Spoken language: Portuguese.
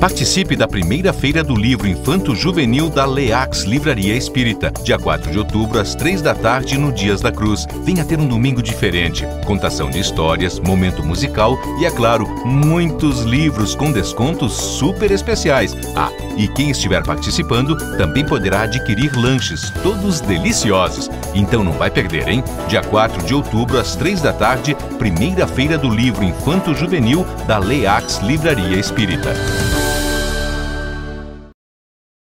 Participe da primeira feira do livro infanto-juvenil da Leax Livraria Espírita, dia 4 de outubro, às 3 da tarde, no Dias da Cruz. Venha ter um domingo diferente. Contação de histórias, momento musical e, é claro, muitos livros com descontos super especiais. E quem estiver participando também poderá adquirir lanches, todos deliciosos. Então não vai perder, hein? Dia 4 de outubro, às 3 da tarde, primeira feira do livro infanto-juvenil da Leax Livraria Espírita.